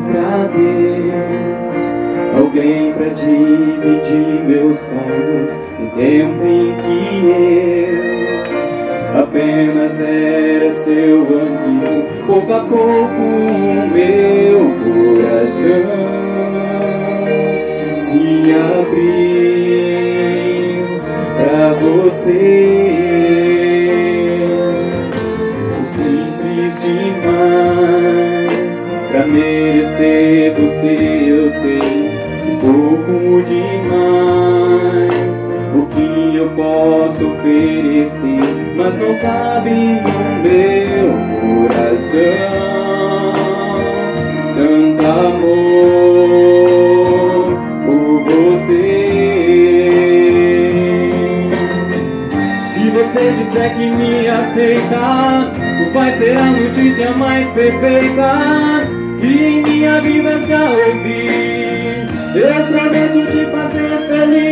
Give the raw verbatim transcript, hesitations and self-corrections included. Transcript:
pra Deus, alguém pra dividir meus sonhos no tempo em que eu apenas era seu amigo. Pouco a pouco o meu coração se abriu pra você. Sou simples demais pra merecer você, eu sei. Um pouco demais o que eu posso oferecer, mas não cabe no meu coração tanto amor por você. Se você disser que me aceita, vai ser a notícia mais perfeita que em minha vida já ouvi. Eu prometo te fazer feliz.